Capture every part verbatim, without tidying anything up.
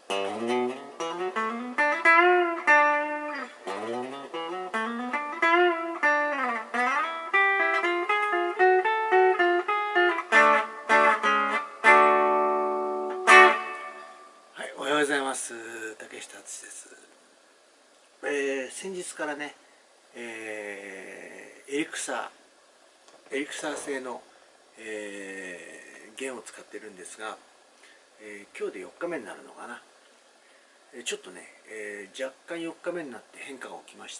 おはようございます。竹下敦です。えー、先日からね、えー、エリクサーエリクサー製の、えー、弦を使ってるんですが、えー、今日でよっかめになるのかな。ちょっとね、えー、若干よっかめになって変化が起きました。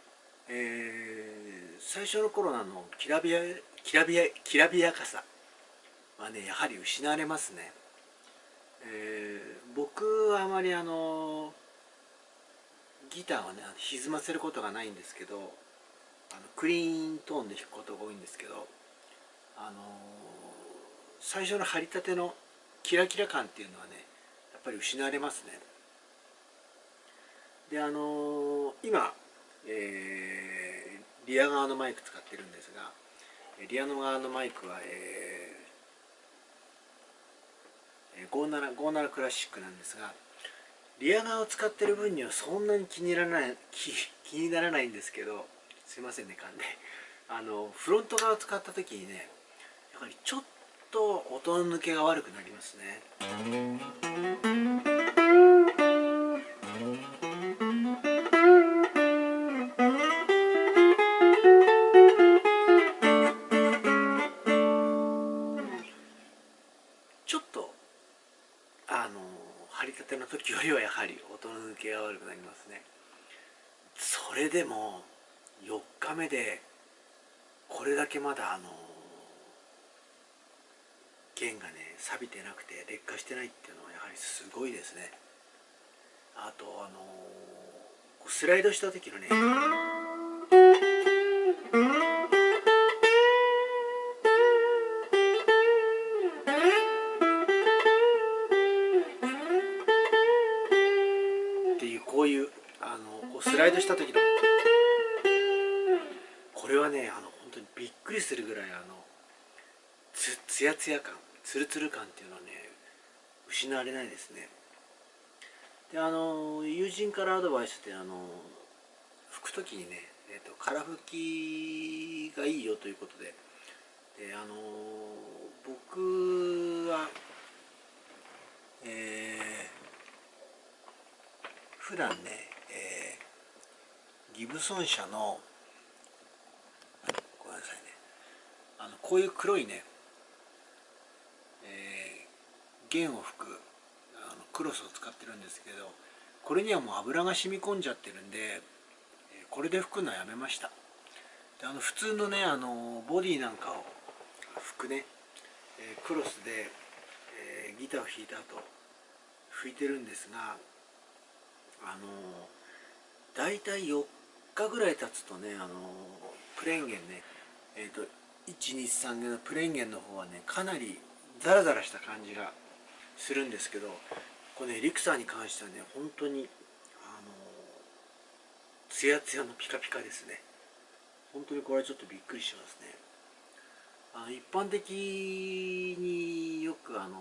えー、最初の頃のあのきらびやきらびやきらびやかさはね、やはり失われますね。えー、僕はあまりあのギターをね歪ませることがないんですけど、あのクリーントーンで弾くことが多いんですけど、あの最初の張りたてのキラキラ感っていうのはね、やっぱり失われますね。であの今、えー、リア側のマイク使ってるんですが、リアの側のマイクは、えー、ごじゅうなな、ごじゅうななクラシックなんですが、リア側を使ってる分にはそんなに気にならない気気にならないんですけど、すいませんね噛んで、あのフロント側を使った時にね、やはりちょっと音の抜けが悪くなりますね。ちょっとあの張りたての時よりはやはり音の抜けが悪くなりますね。それでもよっかめでこれだけまだあの弦がね錆びてなくて劣化してないっていうのはやはりすごいですね。あとあのスライドした時のね、っていうこういうあのこうスライドした時のこれはね、あの本当にびっくりするぐらいあのつつやつや感、ツルツル感っていうのはね失われないですね。であの友人からアドバイスであの吹く時にね、えーと、空吹きがいいよということで、であの僕は、えー、普段ね、えー、ギブソン社のごめんなさいね、あのこういう黒いね、えー、弦を吹くあのクロスを使ってるんですけど、これにはもう油が染み込んじゃってるんで、これで吹くのはやめました。であの普通のね、あのボディなんかを吹くね、えー、クロスで、えー、ギターを弾いた後吹いてるんですが、あのだいたいよっかぐらい経つとね、あのプレーン弦ね、えーといちにさん弦のプレーン弦の方はねかなりザラザラした感じがするんですけど、これねリクサーに関してはね本当にあのツヤツヤのピカピカですね。本当にこれはちょっとびっくりしますね。あの一般的によくあの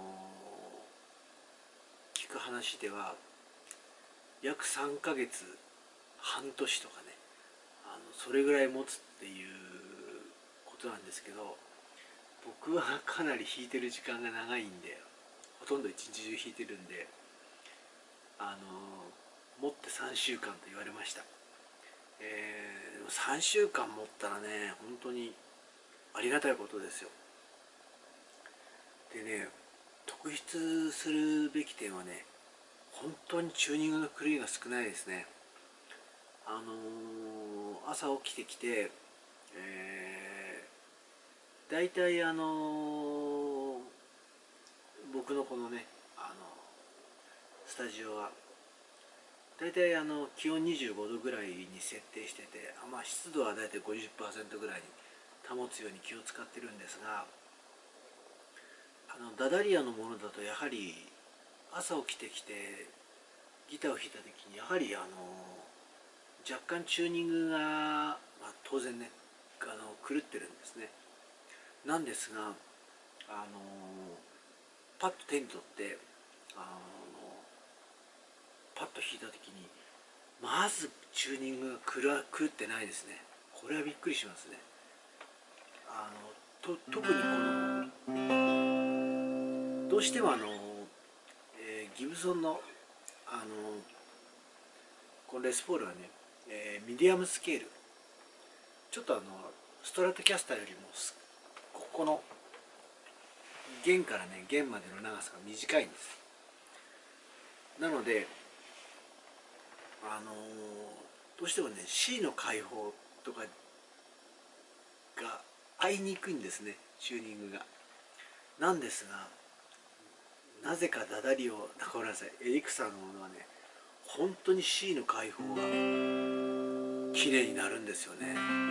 聞く話では約さんかげつ、半年とかね、あのそれぐらい持つっていうことなんですけど、僕はかなり弾いてる時間が長いんで、ほとんど一日中弾いてるんで、あの持ってさんしゅうかんと言われました。えー、さんしゅうかん持ったらね本当にありがたいことですよ。でね、特筆するべき点はね、本当にチューニングの狂いが少ないですね。あのー、朝起きてきて、えー、大体あのー、僕のこのね、あのスタジオは大体あの気温にじゅうごどぐらいに設定してて、まあ、湿度は大体 ごじゅっパーセント ぐらいに保つように気を使ってるんですが、あのダダリアのものだとやはり朝起きてきてギターを弾いた時にやはりあの若干チューニングが、まあ、当然ねあの狂ってるんですね。なんですがあのパッと手に取ってあのパッと弾いた時にまずチューニングが狂狂ってないですね。これはびっくりしますね。あのと特にこのどうしてもあの、えーギブソンのあのこのレスポールはね、えーミディアムスケール、ちょっとあのストラトキャスターよりもここの弦からね弦までの長さが短いんです。なのであのーどうしてもね C の開放とかが合いにくいんですね、チューニングが。なんですが、なぜかダダリオ、ごめんなさい、エリクサーのものはね本当に C の開放が綺麗になるんですよね。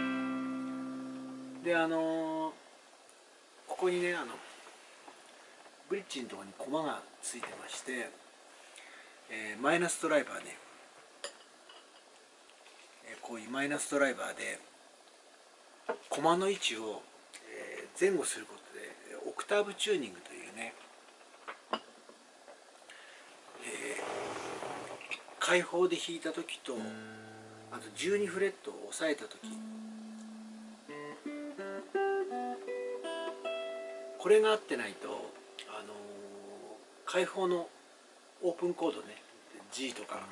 であのーここにねあのブリッジのところにコマがついてまして、えーマイナスドライバーね、えーこういうマイナスドライバーでコマの位置を、えー前後することでオクターブチューニングというね、えー開放で弾いた時とあとじゅうにフレットを押さえた時、これが合ってないと、あのー開放のオープンコードね G とか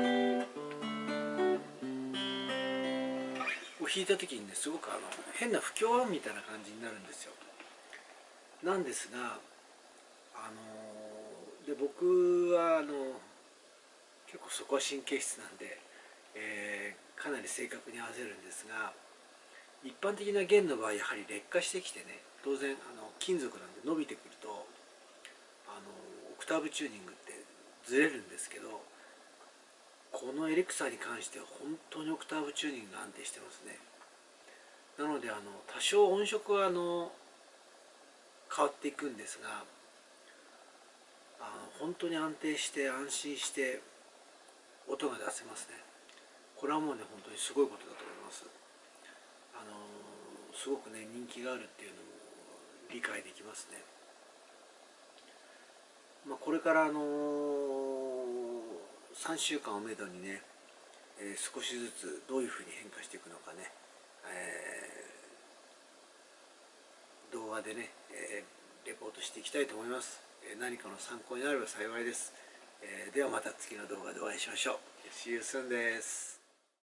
を弾いた時にねすごくあの変な不協和音みたいな感じになるんですよ。なんですが、あのーで僕はあの結構そこは神経質なんで、えーかなり正確に合わせるんですが、一般的な弦の場合やはり劣化してきてね、当然あの金属なんで伸びてくるとあのオクターブチューニングってずれるんですけど、このエレクサに関しては本当にオクターブチューニングが安定してますね。なのであの多少音色はあの変わっていくんですが、あの本当に安定して安心して音が出せますね。これはもうね本当にすごいことだと思います。あのすごくね人気があるっていうのも理解できますね。まあ、これからあのさんしゅうかんをめどにね、えー少しずつどういうふうに変化していくのかね、えー動画でね、えーレポートしていきたいと思います。えー何かの参考になれば幸いです。えーではまた次の動画でお会いしましょう。See you soon です。